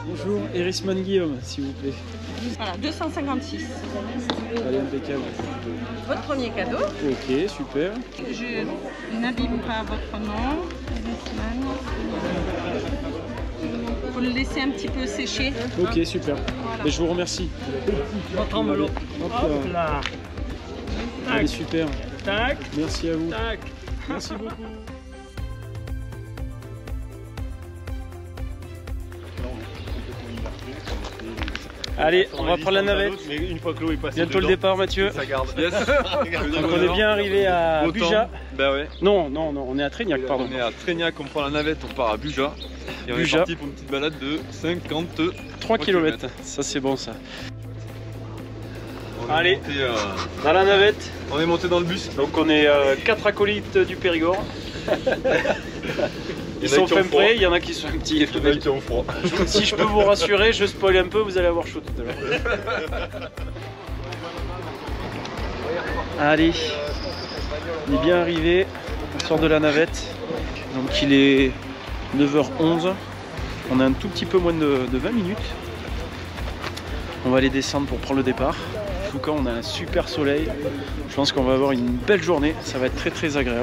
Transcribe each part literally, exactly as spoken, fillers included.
Bonjour, Erisman Guillaume, s'il vous plaît. Voilà, deux cent cinquante-six. Allez, impeccable. Votre premier cadeau. Ok, super. Je n'abîme pas votre nom, Erisman. Il faut le laisser un petit peu sécher. Ok, super. Voilà. Et je vous remercie. Votre enveloppe. Hop Hop là. là. Allez, super. Tac. Merci à vous. Tac. Merci beaucoup. Allez, on va prendre la navette. Mais une fois que l'eau est passée Bientôt dedans, le départ, Mathieu. ça garde. Yes. Donc on est bien arrivé à Autant. Buja. Bah ouais. Non, non, non, on est à Trégnac, pardon. On est à Trégnac, on prend la navette, on part à Buja. Et on Buja. est parti pour une petite balade de cinquante-trois trois kilomètres. Ça, c'est bon, ça. On est Allez. monté, euh, Dans la navette. on est monté dans le bus. Donc on est euh, quatre acolytes du Périgord. Il Ils y en a sont qui ont fin froid. prêts, il y en a qui sont un petit. Il y en a qui ont froid. Si je peux vous rassurer, je spoil un peu, vous allez avoir chaud tout à l'heure. Allez, on est bien arrivé, on sort de la navette. Donc il est neuf heures onze, on a un tout petit peu moins de, de vingt minutes. On va aller descendre pour prendre le départ. En tout cas, on a un super soleil. Je pense qu'on va avoir une belle journée, ça va être très très agréable.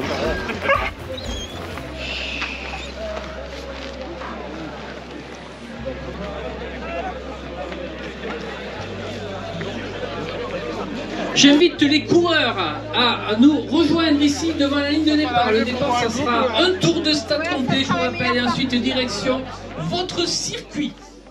J'invite les coureurs à, à nous rejoindre ici devant la ligne de départ. Le départ, ça sera un tour de stade complet, je vous rappelle, et ensuite direction votre circuit.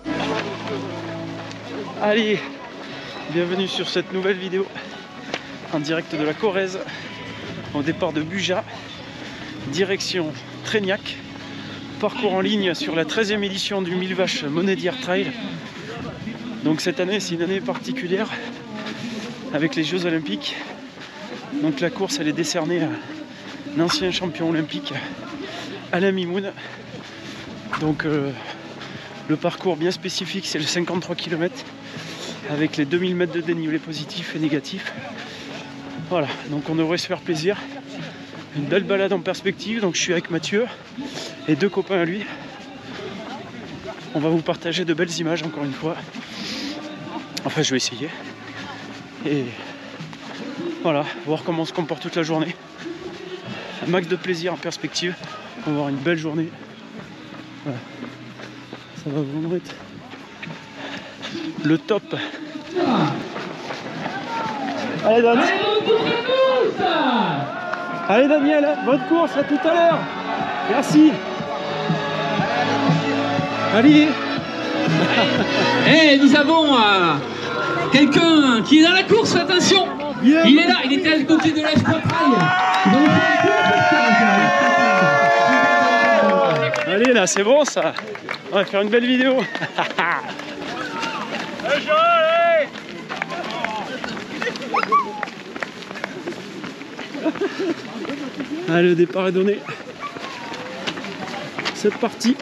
Allez, bienvenue sur cette nouvelle vidéo en direct de la Corrèze, au départ de Buja, direction Trégnac, parcours en ligne sur la treizième édition du mille vaches Monédière Trail. Donc cette année, c'est une année particulière avec les Jeux Olympiques. Donc la course, elle est décernée à un ancien champion olympique, Alain Mimoun. Donc euh, le parcours bien spécifique, c'est le cinquante-trois kilomètres avec les deux mille mètres de dénivelé positif et négatif. Voilà, donc on devrait se faire plaisir. Une belle balade en perspective. Donc je suis avec Mathieu et deux copains à lui. On va vous partager de belles images encore une fois. Enfin, je vais essayer. Et voilà, voir comment on se comporte toute la journée. Un max de plaisir en perspective. On va avoir une belle journée. Voilà. Ça va vraiment être le top. Allez, Dan. Allez Daniel, bonne course, à tout à l'heure. Merci. Allez. Et nous avons euh, quelqu'un qui est dans la course, attention. Yeah. Il est là, il était à côté de l'H trois Trail. Allez là, c'est bon ça. On va faire une belle vidéo. Allez, le départ est donné. C'est parti.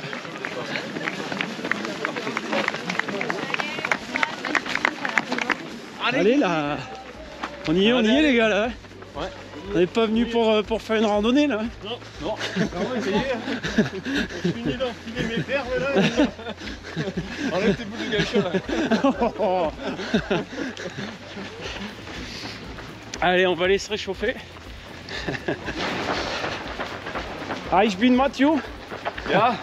Allez, Allez là. On y est, on y est les gars là. Ouais. On n'est pas venu pour, pour faire une randonnée là. Non, non. On va essayer. Je finis d'enfiler mes perles là. Enlève tes boules de gâcheux là. Allez, on va aller se réchauffer. Ah, ich bin Mathieu. Ja.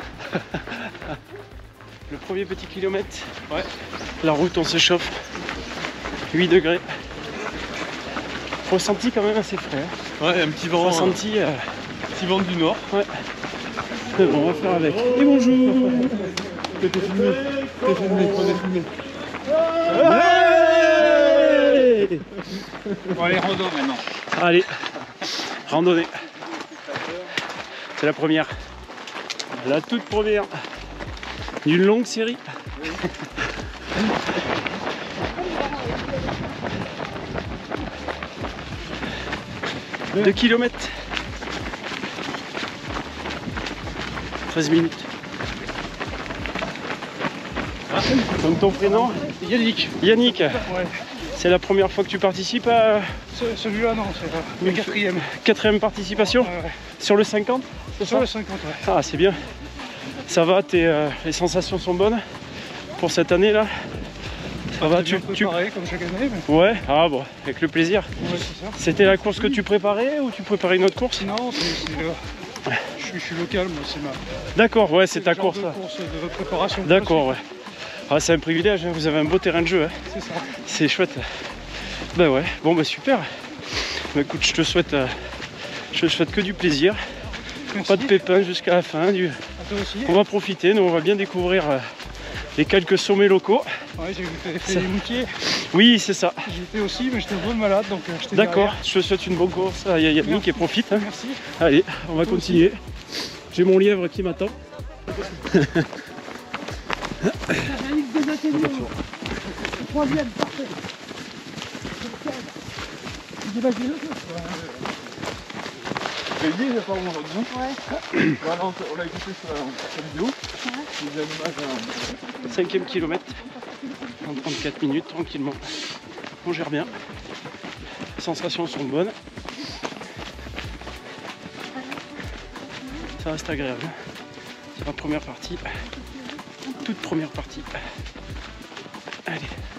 Le premier petit kilomètre. Ouais. La route, on s'échauffe. huit degrés. Ressenti quand même assez frais. Hein. Ouais, un petit vent. Ressenti. Euh... Petit vent du nord. Ouais. Mais bon, on va faire avec. Et bonjour. T'es filmé. T'es filmé. On est filmé. Hey. Bon, allez, rando maintenant. Allez, randonnée. C'est la première. La toute première d'une longue série. deux kilomètres. treize minutes. Ah. Donc ton prénom? Yannick. Yannick. Ouais. C'est la première fois que tu participes à... Celui-là, non, c'est le quatrième. Quatrième participation. Ouais, ouais. Sur le cinquante? C'est sur le cinquante, ouais. Ah, c'est bien. Ça va, t'es, euh, les sensations sont bonnes? pour cette année là? Ça va, tu, tu... tu... préparé comme chaque année mais... Ouais, ah bon, avec le plaisir. Ouais, c'est ça. C'était la course que tu préparais ou tu préparais une autre course? Non, c'est... Euh... Je suis, je suis local, moi, c'est ma... D'accord, ouais, c'est ta genre course de là. course de préparation. D'accord, ouais. Ah, c'est un privilège, hein. Vous avez un beau terrain de jeu. Hein. C'est ça. C'est chouette. Bah ouais, bon bah super. Bah écoute, je te souhaite, euh, je te souhaite que du plaisir. Merci. Pas de pépins jusqu'à la fin. Du... À toi aussi. On va profiter, nous on va bien découvrir euh, les quelques sommets locaux. Ouais, j'ai fait, fait Ça... les moutiers. Oui, c'est ça. J'y étais aussi, mais j'étais un peu malade, donc euh, j'étais D'accord, derrière. je te souhaite une bonne course à Yannick et profite. Hein. Merci. Allez, on va continuer. J'ai mon lièvre qui m'attend. J'ai dit, j'ai pas mon audio. Ouais. Voilà, on l'a écouté sur la, sur la vidéo. Ouais. Cinquième kilomètre. En trente-quatre minutes, tranquillement. On gère bien. Les sensations sont bonnes. Ça reste agréable. C'est la première partie. Toute première partie. Allez.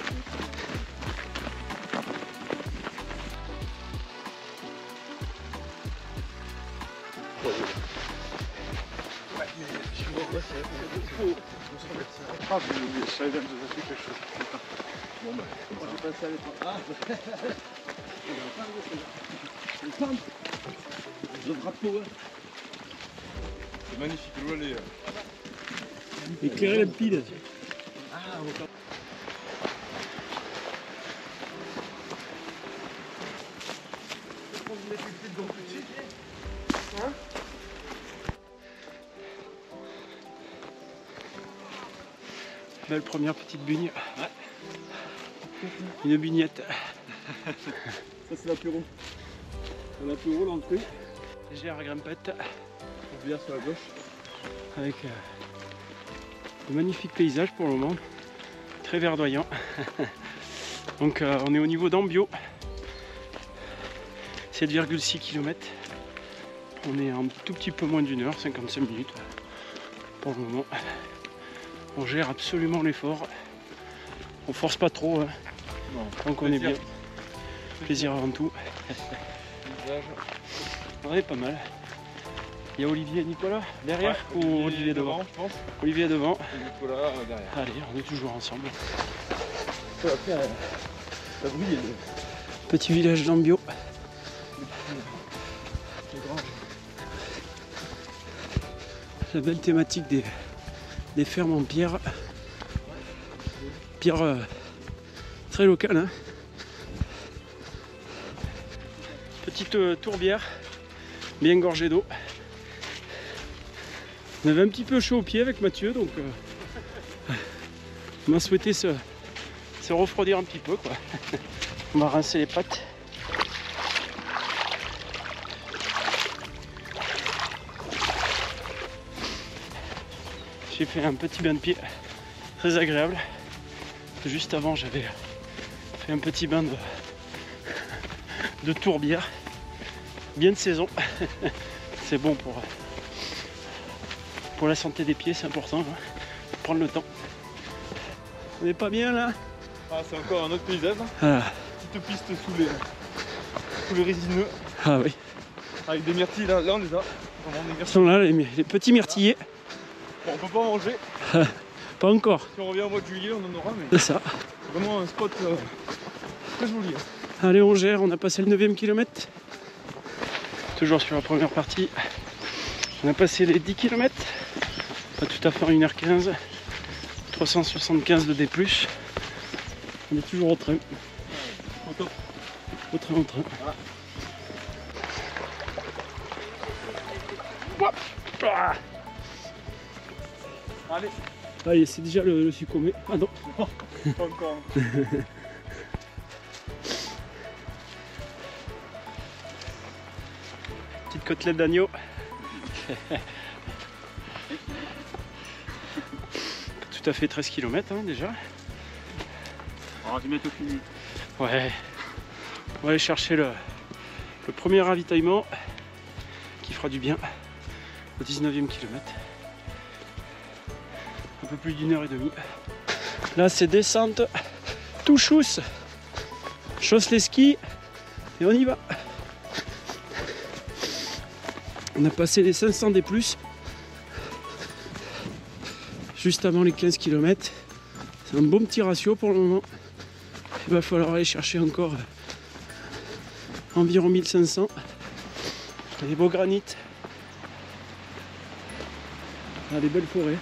Ah, je savais bien que vous avez fait quelque chose. Bon, bah, on va passer à l'épreuve. Ah, le drapeau, c'est magnifique, le volet. Éclairer la pile. Belle première petite bugne. Ouais. Une bugnette. Ça c'est la plus ronde. C'est la plus ronde l'entrée. Légère grimpette. On vient sur la gauche. Avec euh, de magnifiques paysages pour le moment. Très verdoyant. Donc euh, on est au niveau d'Ambio. sept virgule six kilomètres. On est un tout petit peu moins d'une heure, cinquante-cinq minutes pour le moment. On gère absolument l'effort. On force pas trop. Hein. Non, donc on est bien. Plaisir avant tout. On est pas mal. Il y a Olivier et Nicolas derrière ouais, ou Olivier devant, devant je pense. Olivier devant. Et Nicolas euh, derrière. Allez, on est toujours ensemble. Ça va faire la briller. Petit village d'Ambio. La belle thématique des, des fermes en pierre. Pierre euh, très locale. Hein. Petite euh, tourbière, bien gorgée d'eau. On avait un petit peu chaud aux pieds avec Mathieu, donc euh, on a souhaité se, se refroidir un petit peu, quoi. On va rincer les pattes. J'ai fait un petit bain de pied très agréable. Juste avant, j'avais fait un petit bain de, de tourbière. Bien de saison. C'est bon pour, pour la santé des pieds, c'est important. Hein. Prendre le temps. On n'est pas bien là? Ah, c'est encore un autre paysage. Ah. Petite piste sous les, sous les résineux. Ah oui. Avec des myrtilles, là, là on les a. Ils sont là, les, les petits myrtillés. Bon, on peut pas en manger. Pas encore. Si on revient au mois de juillet, on en aura. Mais c'est ça. C'est vraiment un spot euh, très joli. Allez, on gère, on a passé le neuvième kilomètre. Toujours sur la première partie. On a passé les dix kilomètres. Pas tout à fait en une heure quinze. trois cent soixante-quinze de D plus. On est toujours au train. Au top. Au train, au train. Ah. Allez. Allez, c'est déjà le, le succomé. Ah non. Pas encore. Petite côtelette d'agneau. Tout à fait treize kilomètres hein, déjà. On va bientôt fini. Ouais. On va aller chercher le, le premier ravitaillement qui fera du bien au dix-neuvième kilomètre. Un peu plus d'une heure et demie. Là c'est descente, tout chousse. Chausse les skis et on y va. On a passé les cinq cents des plus juste avant les quinze kilomètres. C'est un bon petit ratio pour le moment. Il va falloir aller chercher encore environ mille cinq cents. Des beaux granites. On a des belles forêts.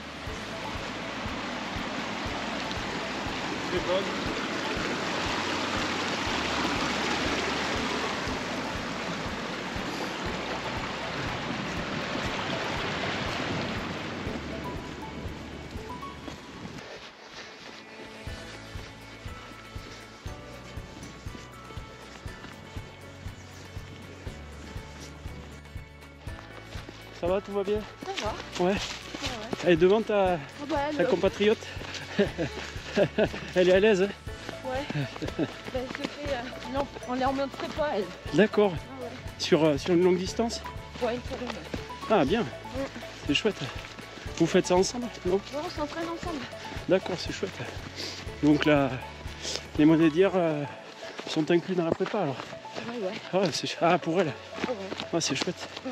Ça va, tout va bien? Ça va. Ouais. Ouais. Elle est devant ta, Ah bah, elle, ta compatriote. Elle est à l'aise, hein? ouais. Ben, je fais, euh, non, on les remonterait pas, elle. D'accord. Ah ouais. Sur, euh, sur une longue distance? Ouais, une seconde. Ah bien, Mm. c'est chouette. Vous faites ça ensemble? Non? Ouais, on s'entraîne ensemble. D'accord, c'est chouette. Donc là, les monnaies d'hier euh, sont inclus dans la prépa alors? Ouais, ouais. Ah, c'est ch- ah pour elle? Ah ouais. Ah, c'est chouette. Mm.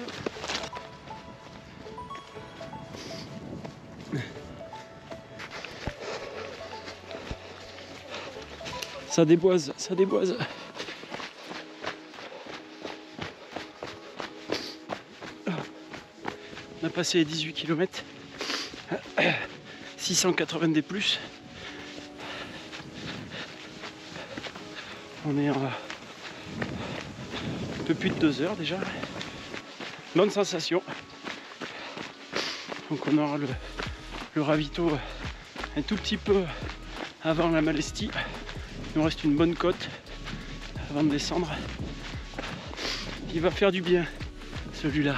Ça déboise, ça déboise. On a passé les dix-huit kilomètres. six cent quatre-vingts des plus. On est à un peu plus de deux heures déjà. Bonne sensation. Donc on aura le, le ravito un tout petit peu avant la Malestie. Il nous reste une bonne côte avant de descendre. Il va faire du bien celui-là.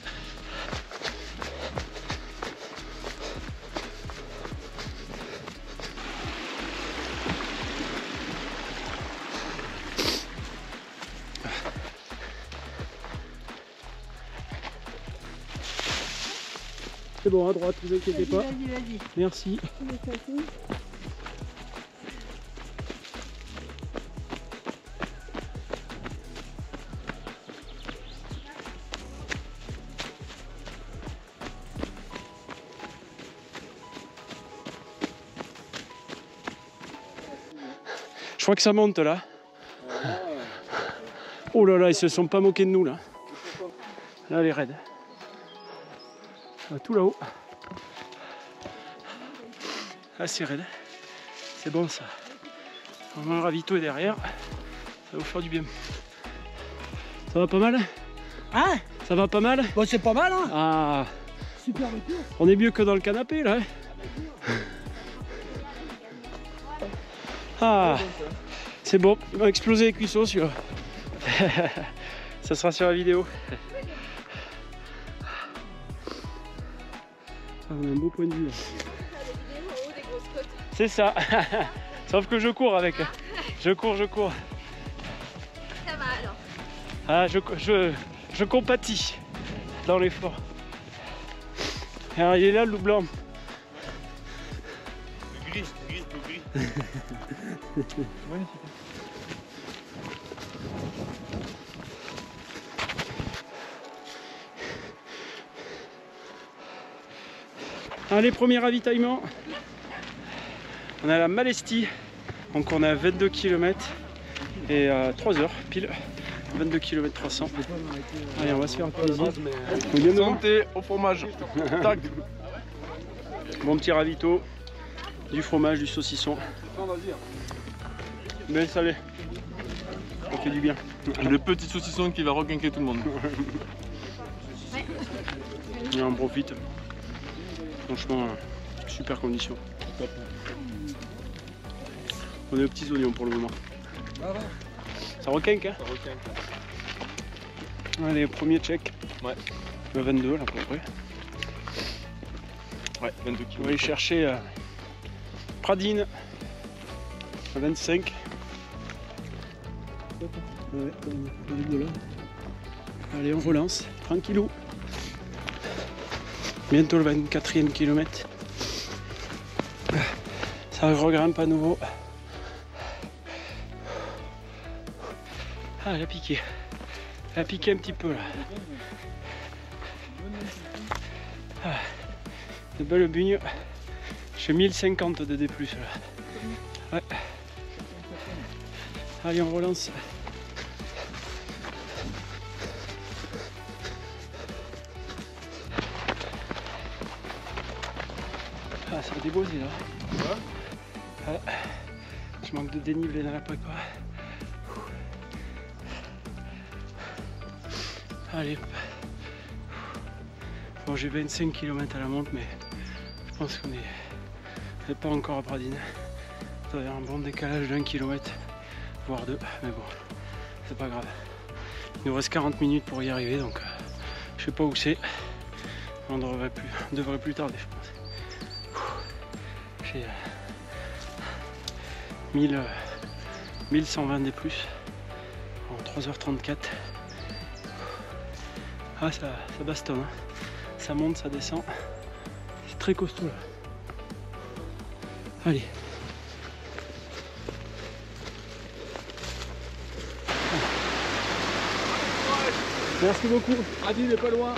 C'est bon, à droite, vous inquiétez pas. Vas-y, vas-y. Merci. Je crois que ça monte là. Oh là là, ils se sont pas moqués de nous là. Là, les raids. Là, tout là-haut. Là, c'est raide. C'est bon ça. On a un ravito est derrière. Ça va vous faire du bien. Ça va pas mal? Hein? Ça va pas mal? Bon, c'est pas mal, hein? Ah, Super retour. on est mieux que dans le canapé là. hein. Ah, c'est bon, il m'a explosé les cuisseaux celui-là. Ça sera sur la vidéo. Ah, on a un beau point de vue là. C'est ça. Sauf que je cours avec. Je cours, je cours. Ça va alors. Ah, je, je, je compatis dans l'effort. Alors, il est là le loup blanc. Le gris, le gris, le gris. Allez, premier ravitaillement. On a la Malestie. Donc on a vingt-deux kilomètres et euh, trois heures pile. vingt-deux kilomètres trois cents. Allez, on va se faire plaisir. On vient de voir. Santé au fromage. Tac. Bon petit ravito. Du fromage, du saucisson. Mais salé. Ça fait du bien. Le petit saucisson qui va requinquer tout le monde. Et on profite. Franchement, super condition. On est aux petits oignons pour le moment. Ça requinque, hein? Ça requinque. Allez, premier check. Ouais. Le vingt-deux là, à peu près. Ouais, vingt-deux On va kilos. aller chercher euh, Pradine à vingt-cinq. Ouais, on est de là. Allez, on relance, tranquillou. Bientôt le vingt-quatrième kilomètre. Ça Ça regrimpe à nouveau. Ah, elle a piqué. Elle a piqué un petit peu là. Ah, de belles bugnes. Je fais mille cinquante de D plus là. Ouais. Allez, on relance. Ah, ça va débosser là. Ouais. Ah, je manque de dénivelé dans la prépa. Allez. Bon, j'ai vingt-cinq kilomètres à la montre, mais je pense qu'on est pas encore à Pradines. Ça va y avoir un bon décalage d'un kilomètre, voire deux, mais bon, c'est pas grave. Il nous reste quarante minutes pour y arriver, donc euh, je sais pas où c'est. On devrait plus, on devrait plus tarder, je pense. J'ai euh, mille cent vingt D plus en trois heures trente-quatre. Ah, ça, ça bastonne, hein. Ça monte, ça descend. C'est très costaud là. Allez. Merci beaucoup. Pradines n'est pas loin.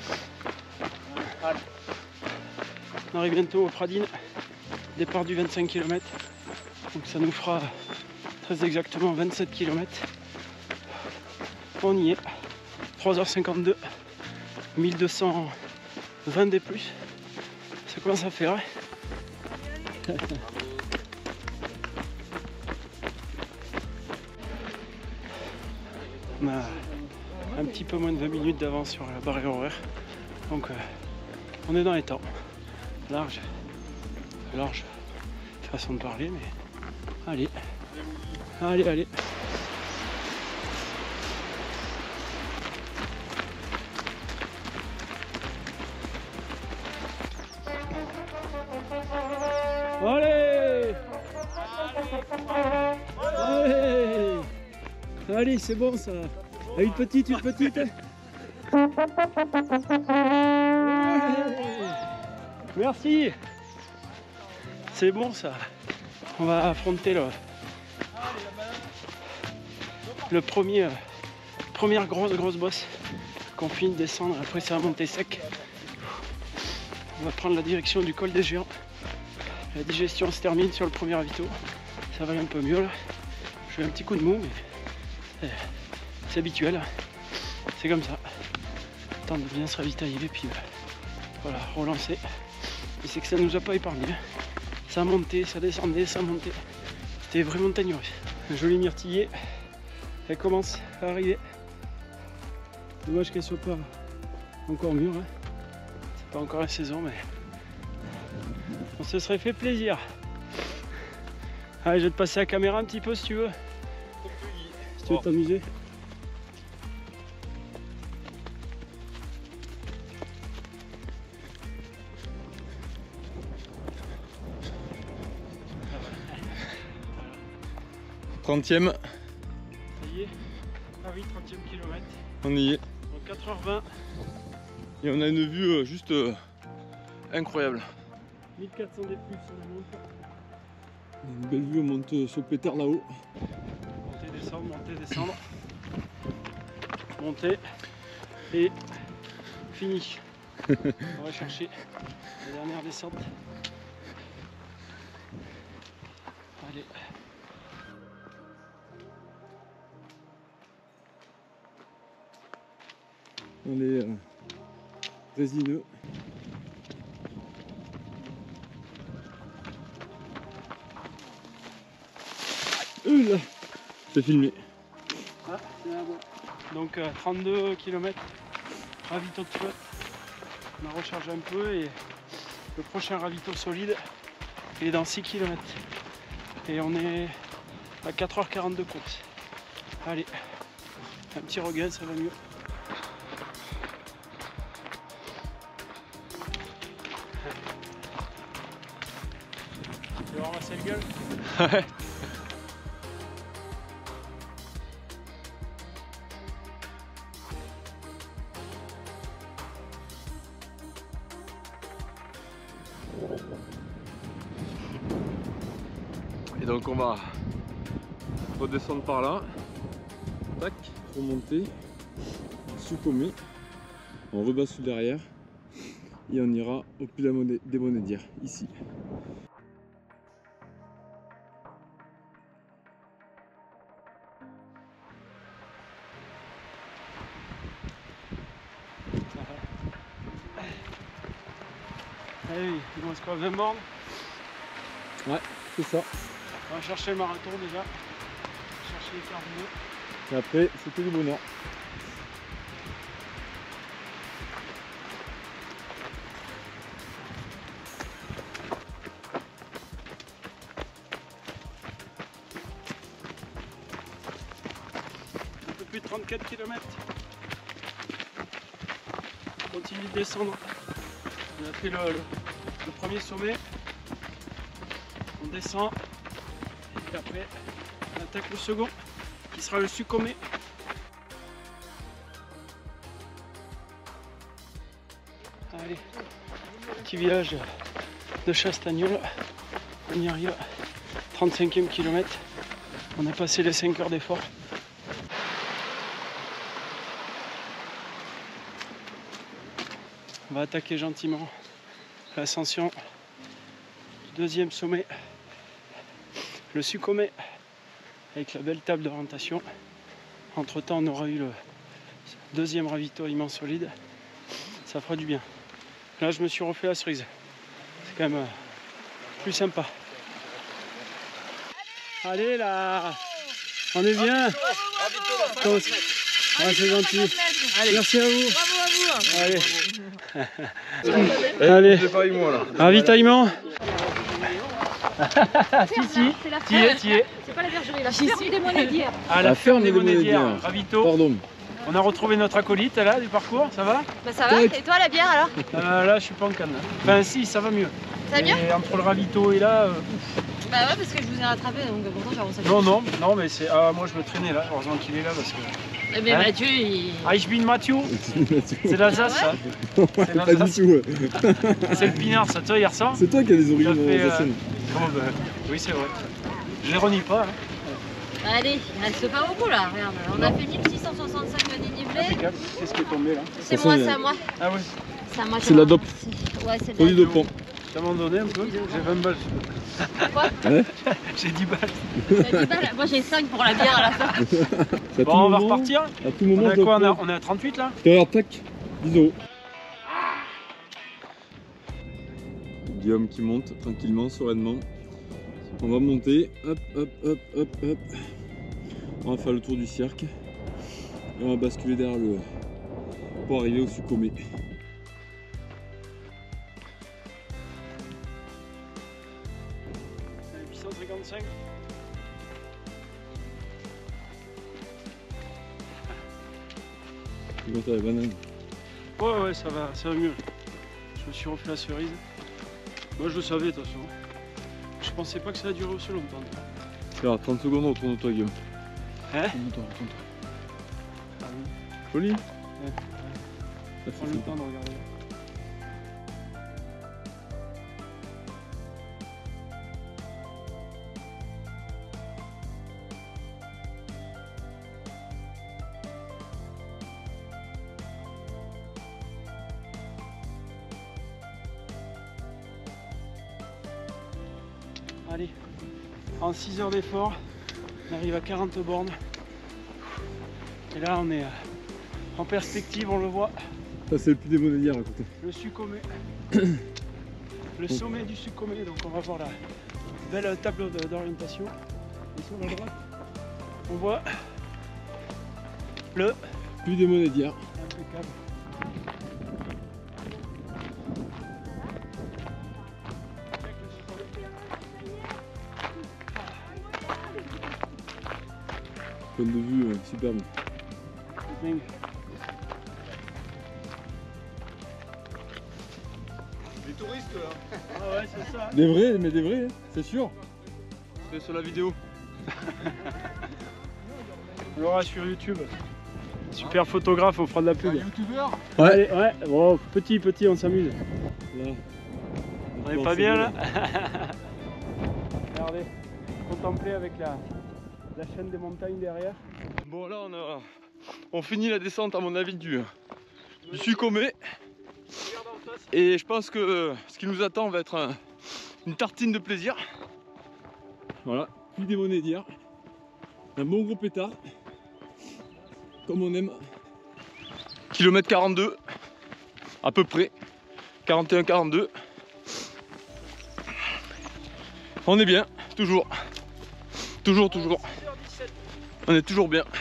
On arrive bientôt au Pradines. Départ du vingt-cinq kilomètres. Donc ça nous fera très exactement vingt-sept kilomètres. On y est. trois heures cinquante-deux. mille deux cent vingt D plus. Ça commence à faire. Hein. On a un petit peu moins de vingt minutes d'avance sur la barrière horaire. Donc euh, on est dans les temps. Large. Large façon de parler, mais allez. Allez, allez. Allez. Allez. Allez, c'est bon ça. Ah, une petite, une petite. Merci. C'est bon ça. On va affronter le, le premier, euh, première grosse grosse bosse qu'on finit de descendre. Après c'est la montée sec. On va prendre la direction du col des Géants. La digestion se termine sur le premier ravito. Ça va un peu mieux là. J'ai un petit coup de mou, mais c'est habituel. C'est comme ça. Temps de bien se ravitailler et puis voilà, relancer. Et c'est que ça nous a pas épargné. Ça montait, ça descendait, ça montait. C'était vraiment montagneux. Un joli myrtillier. Elle commence à arriver. Dommage qu'elle soit pas encore mûre. Hein. C'est pas encore la saison, mais on se serait fait plaisir. Allez, je vais te passer la caméra un petit peu si tu veux. Si tu veux t'amuser. trentième. Ça y est. Ah oui, trentième kilomètre. On y est. En quatre heures vingt. Et on a une vue euh, juste euh, incroyable. mille quatre cents D plus sur la montre. Une belle vue, on monte sur le pétard là-haut. Monter, descendre, monter, descendre. Monter. Et fini. On va chercher la dernière descente. Allez. On est euh, résineux. Euh, là, c'est filmé. Ah, c'est là bon. Donc euh, trente-deux kilomètres, ravito de feu. On a rechargé un peu et le prochain ravito solide il est dans six kilomètres. Et on est à quatre heures quarante de course. Allez, un petit regain, ça va mieux. Tu vas ramasser le gueule? Ouais. Et donc on va redescendre par là, tac, remonter, succomber, on rebascule derrière et on ira au Puy des Monédières, ici. Allez, il nous reste quoi, vingt bornes? Ouais, c'est ça. On va chercher le marathon déjà. Chercher les carbonés. Et après, c'était du bonheur. Un peu plus de trente-quatre kilomètres. On continue de descendre. On a fait le, le, le premier sommet. On descend. Et après, on attaque le second, qui sera le Succomé. Allez, petit village de Chastagnol. On y arrive. trente-cinquième kilomètre. On a passé les cinq heures d'effort. On va attaquer gentiment l'ascension du deuxième sommet, le Succomé, avec la belle table d'orientation. Entre temps, on aura eu le deuxième ravitaillement solide. Ça fera du bien. Là, je me suis refait la cerise. C'est quand même euh, plus sympa. Allez là, on est bien. Ouais, c'est gentil. Merci à vous. Allez. Allez. Ravitaillement. Si, si. T'y es, t'y es. C'est pas la bergerie, la ferme des Monédières. Ah, la ferme des Monédières. Ravito. Pardon. On a retrouvé notre acolyte là du parcours, ça va? Bah ça va, et toi la bière alors? euh, Là je suis pas en canne. Enfin si, ça va mieux. Ça va mieux? Et entre le ravito et là... Euh, bah ouais, parce que je vous ai rattrapé, donc pourtant j'ai avancé. Non, non, non, mais c'est... Ah, moi je me traînais là, heureusement qu'il est là parce que... Eh ben hein? Mathieu, il... Ah, ich bin Mathieu. C'est l'Alsace ça. C'est Pas du tout. C'est le pinard, ça, toi, hier soir. C'est toi qui as les origines fait, alsaciennes. Euh... Oh, bah, oui, c'est vrai. Je les renie pas. Hein. Bah allez, il reste pas beaucoup là, regarde. On non. a fait mille six cent soixante-cinq de dénivelé. Qu'est-ce qui est tombé là? C'est moi, c'est à moi. Ah oui. C'est la dope. Ouais, c'est Produit dopant. Tu m'en donné un peu? J'ai vingt balles. Quoi? Ouais. J'ai dix balles. T'as dix balles? Moi j'ai cinq pour la bière à la fin. Bon, on va repartir. À tout moment, on a quoi? On, a, on est à trente-huit là? Regarde, tac, dix euros. Guillaume qui monte tranquillement, sereinement. On va monter, hop, hop, hop, hop, hop. On va faire le tour du cirque. Et on va basculer derrière le... pour arriver au Succomé. huit cent cinquante-cinq. C'est bon, t'as la banane? Ouais, ouais, ça va, ça va mieux. Je me suis refait la cerise. Moi je le savais de toute façon. Je pensais pas que ça a duré aussi longtemps. Alors, trente secondes, retourne toi Guillaume. Hein? Retourne-toi, retourne-toi. Ah oui. Joli? Ouais. Ouais. Prends le temps de regarder. Allez, en six heures d'effort, on arrive à quarante bornes. Et là, on est en perspective, on le voit. Ça, c'est le Puy des Monédières à côté. Le Succomé. Le sommet du Succomé. Donc, on va voir la belle table d'orientation. Et sur la droite, on voit le Puy des Monédières. Impeccable. Point de vue euh, superbe. Dingue. Les touristes là. Ah ouais, c'est ça. Des vrais, mais des vrais, hein, c'est sûr. C'est sur la vidéo. On l'aura sur YouTube. Super photographe, on fera de la pub. Un youtubeur. Ouais. Allez, ouais, bon, petit, petit, on s'amuse. Là. On est pas bien là. Regardez. contempler avec la, la chaîne des montagnes derrière. Bon là on a on finit la descente à mon avis du, du Sucomé. Et je pense que ce qui nous attend va être un, une tartine de plaisir. Voilà, puis des monnaies d'hier. Un bon gros pétard. Comme on aime. Kilomètre quarante-deux. À peu près. quarante et un quarante-deux. On est bien, toujours. Toujours, toujours. On est toujours bien.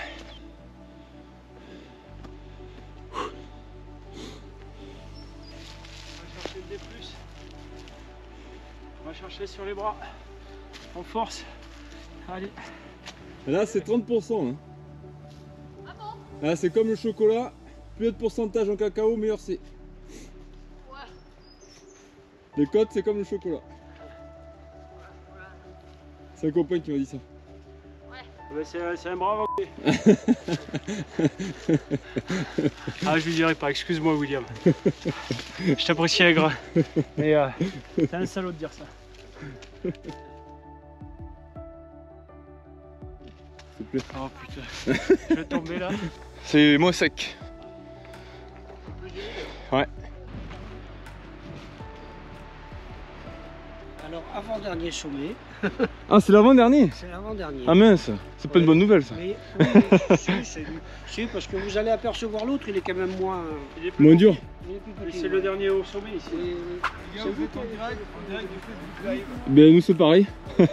On va chercher sur les bras, en force. Allez. Là c'est trente pour cent. Hein. Ah bon? Là c'est comme le chocolat, plus il y a de pourcentage en cacao, meilleur c'est. Ouais. Les côtes c'est comme le chocolat. C'est un copain qui m'a dit ça. Ouais, c'est un brave anglais. Ah, je lui dirai pas, excuse-moi William. Je t'apprécie à gras. Mais euh, t'es un salaud de dire ça. S'il te plaît. Oh putain, je vais tomber là. C'est moins sec. Ouais. Alors, avant-dernier sommet. Ah c'est l'avant-dernier. C'est l'avant-dernier. Ah mince, c'est pas Ouais. une bonne nouvelle ça. Oui, oui, si, c'est- si, parce que vous allez apercevoir l'autre, il est quand même moins. Il est plus Moins petit. dur. Il est plus petit. C'est le dernier au sommet ici. Et- C'est vous en direct, en direct du Facebook Live. Ben nous c'est pareil.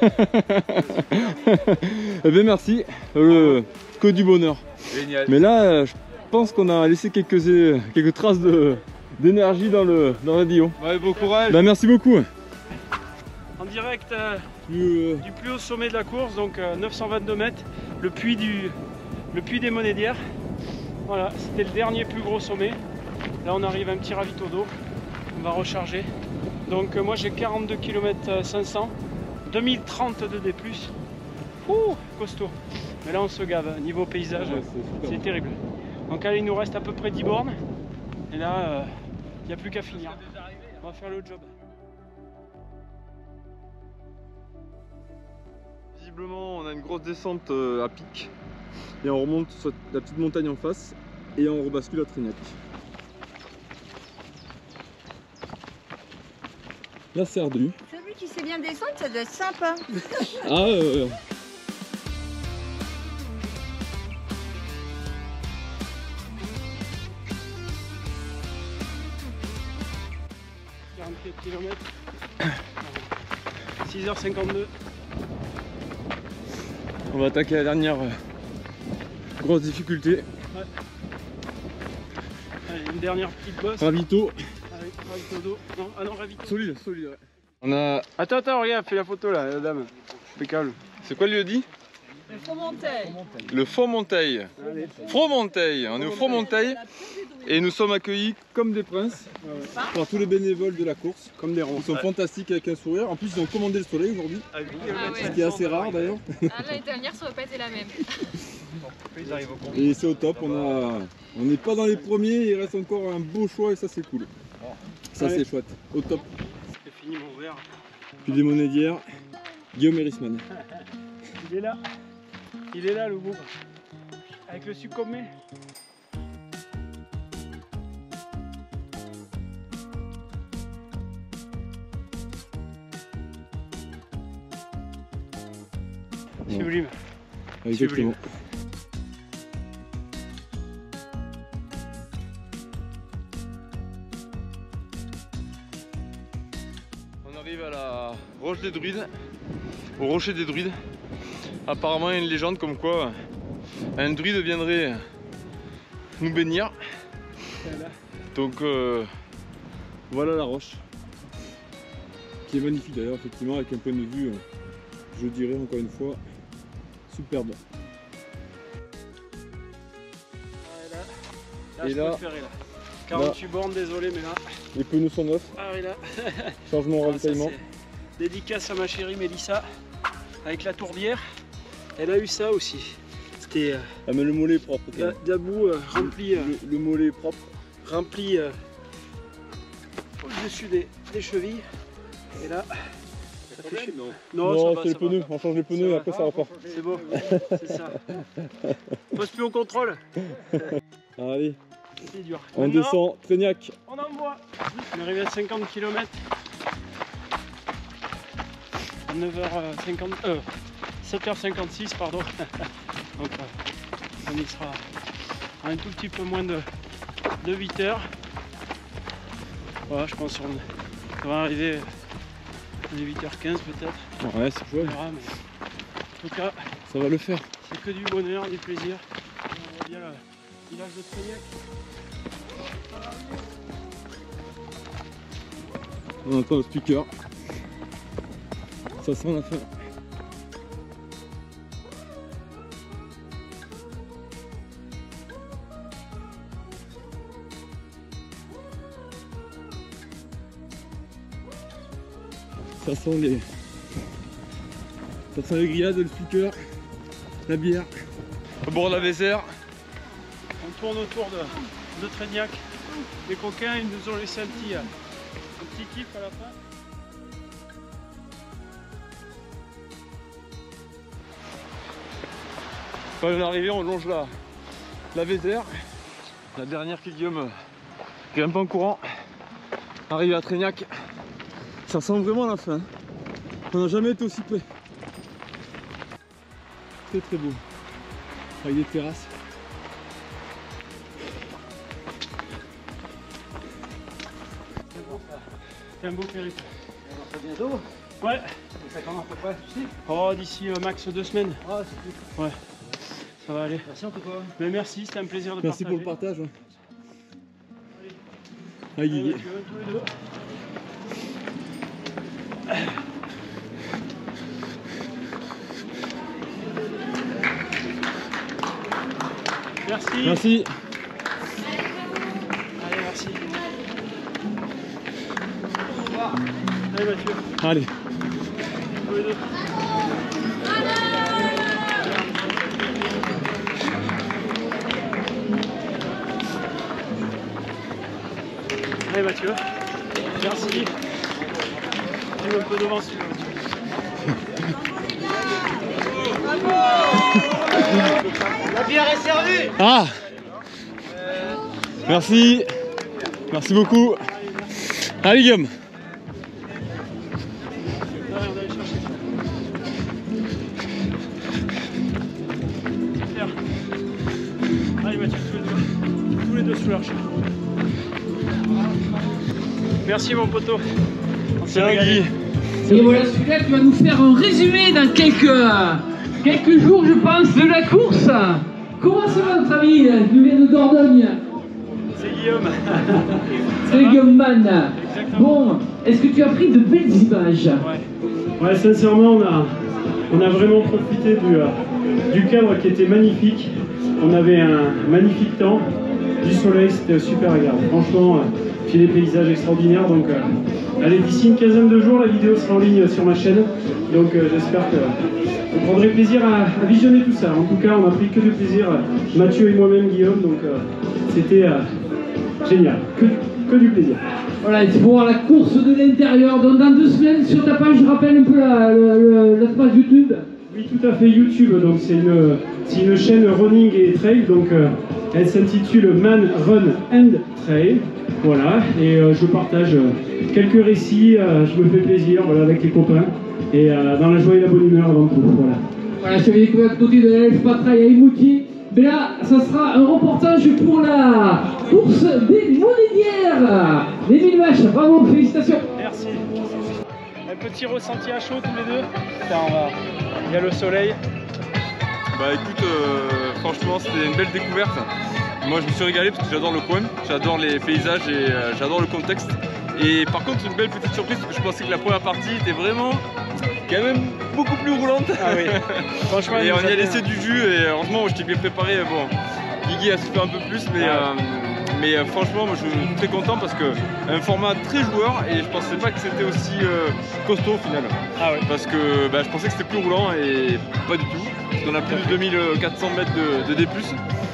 Eh ben merci. Euh, que du bonheur. Génial. Mais là euh, je pense qu'on a laissé quelques, euh, quelques traces de d'énergie dans le dans le radio. Ouais, bon courage. Ben merci beaucoup. En direct euh, Plus, euh, du plus haut sommet de la course, donc euh, neuf cent vingt-deux mètres, le puits, du, le puits des Monnaies d'hier. Voilà, c'était le dernier plus gros sommet. Là on arrive à un petit ravito d'eau, on va recharger. Donc euh, moi j'ai quarante-deux kilomètres cinq cents, deux mille trente de D plus. Ouh, costaud. Mais là on se gave, niveau paysage, ouais, c'est super. c'est terrible. Donc là il nous reste à peu près dix bornes. Et là, il n'y a plus qu'à finir. On va faire le job. Visiblement, on a une grosse descente euh, à pic et on remonte sur la petite montagne en face et on rebascule à Trignac. Là, c'est ardu. Celui qui sait bien descendre, ça doit être sympa. Ah, euh, quarante-quatre kilomètres. six heures cinquante-deux. on va attaquer la dernière euh, grosse difficulté. Allez, une dernière petite bosse. Ravito. Avec ravito d'eau. Non, ah non, ravito. Solide, solide. Ouais. On a. Attends, attends, regarde, fais la photo là, la dame. Impeccable. C'est quoi le lieu-dit? Le Fromonteil. Le Fromonteil. Allez. Fromonteil. On est au Fromonteil et nous sommes accueillis comme des princes par tous les bénévoles de la course. Comme des ronds. Ils sont fantastiques avec un sourire. En plus, ils ont commandé le soleil aujourd'hui, Ah ouais. ce qui est assez rare d'ailleurs. Ah, l'année dernière, ça aurait pas été la même. Ils arrivent au compte. Et c'est au top. On a, on n'est pas dans les premiers. Il reste encore un beau choix et ça c'est cool. Ça Allez. c'est chouette. Au top. J'ai fini mon verre. Puis des monnaies d'hier. Guillaume Erisman. Il est là. Il est là le beau. Avec le sucomé. Sublime. Exactement. On arrive à la roche des druides, au rocher des druides. Apparemment il y a une légende comme quoi un druide viendrait nous bénir. Voilà. Donc euh, voilà la roche, qui est magnifique d'ailleurs effectivement, avec un point de vue, je dirais encore une fois, superbe. Là, là, Et je là, peux le faire, là. quarante-huit bornes, désolé, mais là. Les pneus sont neufs, Ah oui, là. changement Ah, ça, ravitaillement. c'est dédicace à ma chérie Mélissa avec la tourbière. Elle a eu ça aussi. C'était euh, Ah mais le mollet est propre. d'a- d'abou euh, rempli, euh, Le, le mollet est propre. rempli euh, au-dessus des, des chevilles. Et là, Ça fait chier. Non, Non, non ça va, c'est les ça va. pneus, on change les pneus et après ça va pas. C'est beau, c'est ça. Pose plus au contrôle. Allez, C'est dur. on Maintenant, descend, Trégnac. on envoie. On est arrivé à cinquante kilomètres. À neuf heures cinquante, euh, sept heures cinquante-six, pardon. Donc euh, on y sera un tout petit peu moins de, de huit heures. Voilà, je pense qu'on va arriver à huit heures quinze peut-être. Ouais, c'est On jouable. verra, mais en tout cas, Ça va le faire. c'est que du bonheur, du plaisir. On voit bien le village de Trégnac. On entend le speaker. Ça sent la fin. Ça sent les... Ça sent les grillades, le speaker, la bière. Au bord de la Vézère. On tourne autour de, de Trégnac. Les coquins, ils nous ont laissé un petit, un petit kiff à la fin. Quand on est arrivé, on longe la, la Vézère. La dernière qui Guillaume grimpe en courant. Arrivé à Trégnac. Ça sent vraiment la fin. On n'a jamais été aussi près. Très très beau. Avec des terrasses. C'est un beau périple. C'est bientôt. Ouais. Ça commence à peu près, tu sais. Oh, d'ici euh, max deux semaines. Ah, c'est cool. Ouais. Ça va aller. Merci en tout cas. Mais merci, c'était un plaisir de Merci partager. pour le partage. Ouais. Ah, Allez, Guigui. Mathieu, tous les deux. Merci. Merci. Allez, merci. Allez, Mathieu. Allez. Tous les deux. Allez, Mathieu. Merci. Tu veux un peu devant si tu veux. La bière est servie. Ah. Merci. Merci beaucoup. Allez Guillaume. Allez, on va aller chercher. Super. Allez, Mathieu, tous les deux. Tous les deux sous l'arche. Merci, mon poteau. On s'est Tiens régalé. Guy. Et voilà, celui-là qui va nous faire un résumé dans quelques, quelques jours, je pense, de la course. Comment ça va, notre ami qui vient de Dordogne? C'est Guillaume. C'est Guillaume Man. Exactement. Bon, est-ce que tu as pris de belles images? Ouais. Ouais, sincèrement, on a, on a vraiment profité du, euh, du cadre qui était magnifique. On avait un magnifique temps, du soleil, c'était super agréable. Franchement, euh, puis des paysages extraordinaires. Donc, euh, allez, d'ici une quinzaine de jours, la vidéo sera en ligne sur ma chaîne. Donc, euh, j'espère que vous prendrez plaisir à, à visionner tout ça. En tout cas, on a pris que du plaisir, Mathieu et moi-même, Guillaume. Donc, euh, c'était euh, génial. Que, que du plaisir. Voilà, il faut voir la course de l'intérieur. Donc dans deux semaines, sur ta page, je rappelle un peu la, la, la page YouTube. Oui, tout à fait, YouTube. Donc, c'est une, c'est une chaîne running et trail. Donc, euh, elle s'intitule Man Run and Trail. Voilà, et euh, je partage euh, quelques récits, euh, je me fais plaisir, voilà, avec les copains, et euh, dans la joie et la bonne humeur avant tout, voilà. Voilà, je vais découvrir à côté de l'Elf Patrail à Imouti. Mais là, ça sera un reportage pour la course des Monédières. Les mille vaches, bravo, félicitations. Merci. Un petit ressenti à chaud tous les deux. Putain, on va... Il y a le soleil. Bah écoute, euh, franchement c'était une belle découverte. Moi je me suis régalé parce que j'adore le coin, j'adore les paysages et euh, j'adore le contexte. Et par contre une belle petite surprise parce que je pensais que la première partie était vraiment quand même beaucoup plus roulante. Ah oui. Franchement, et il on nous y a a laissé bien. du jus et heureusement moi, je t'ai bien préparé. Bon, Guigui a souffert un peu plus mais, Ah ouais. euh, mais euh, franchement moi je suis très content parce que un format très joueur et je pensais pas que c'était aussi euh, costaud au final. Ah oui. Parce que bah, je pensais que c'était plus roulant et pas du tout. Parce qu'on a plus de deux mille quatre cents mètres de, de D plus,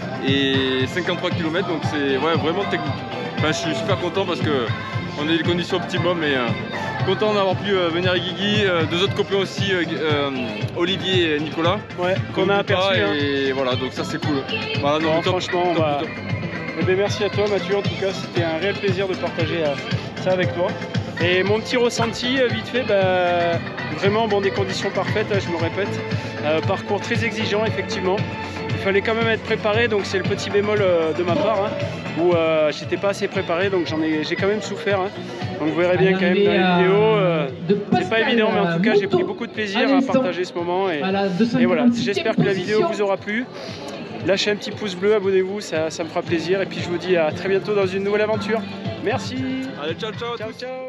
et cinquante-trois kilomètres, donc c'est ouais, vraiment technique. Enfin, je suis super content parce que on a des conditions optimum et, euh, content d'avoir pu euh, venir avec Guigui, euh, deux autres copains aussi, euh, euh, Olivier et Nicolas. Ouais, qu'on a aperçu. Hein. Et voilà, donc ça c'est cool. Voilà, donc bon, top, franchement, top, on va... top. Eh bien, merci à toi Mathieu, en tout cas c'était un réel plaisir de partager euh, ça avec toi. Et mon petit ressenti, euh, vite fait, bah, vraiment bon, des conditions parfaites, je me répète. Euh, parcours très exigeant effectivement. Il fallait quand même être préparé, donc c'est le petit bémol euh, de ma part, hein, où euh, j'étais pas assez préparé, donc j'en ai, j'ai quand même souffert. Hein. Donc vous verrez bien quand même dans les vidéos, euh, c'est pas évident, mais en tout cas j'ai pris beaucoup de plaisir à partager ce moment. Et, et voilà, j'espère que la vidéo vous aura plu. Lâchez un petit pouce bleu, abonnez-vous, ça, ça me fera plaisir. Et puis je vous dis à très bientôt dans une nouvelle aventure. Merci. Allez, ciao, ciao. Ciao, ciao.